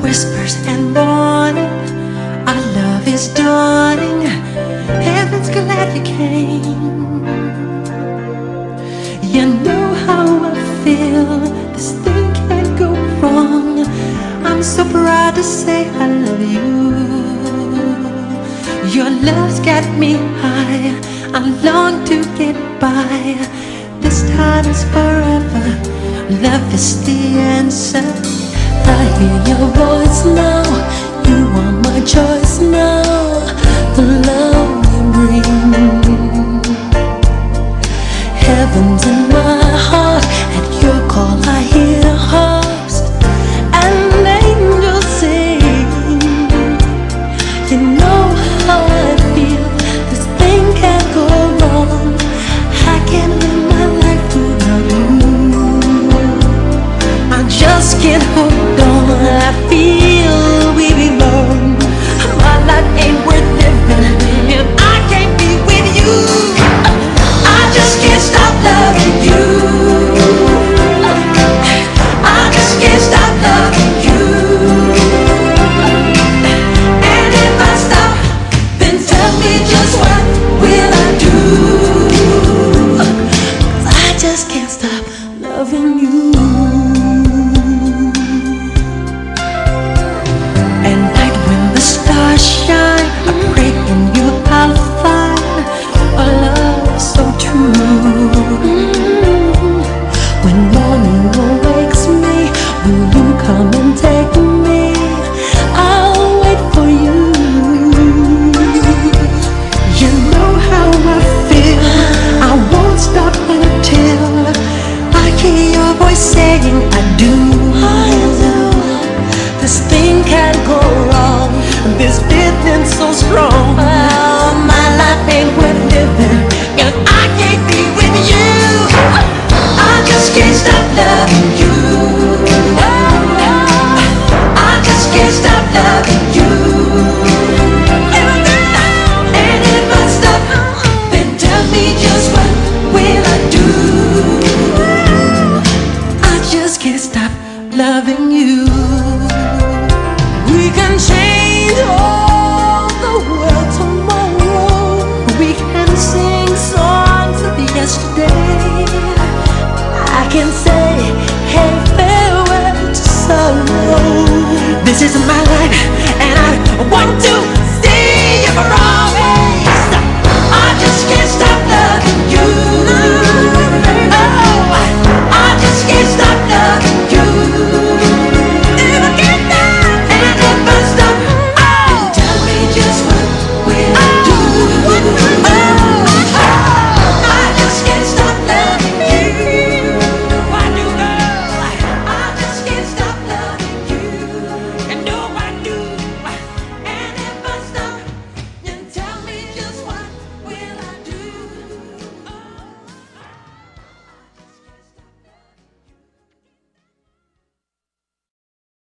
whispers and warning. Our love is dawning. Heaven's glad you came. You know how I feel. This thing can't go wrong. I'm so proud to say I love you. Your love's got me high. I long to get by. This time is forever. Love is the answer. I hear your voice now. You are my choice now. The love you bring. Heaven's in my heart. At your call I hear harps and angels sing. You know how I feel. This thing can't go wrong. I can't live my life without you. I just can't hold on. I feel we belong. My life ain't worth living if I can't be with you. I just can't stop loving you. I just can't stop loving you. And if I stop, then tell me just what will I do? 'Cause I just can't stop loving you. At night when the stars shine, I pray in you I'll find a love so true. When morning awakes me, will you come and take me? I'll wait for you. You know how I feel. I won't stop until I hear your voice saying I do. This thing can't go wrong. This feeling so strong.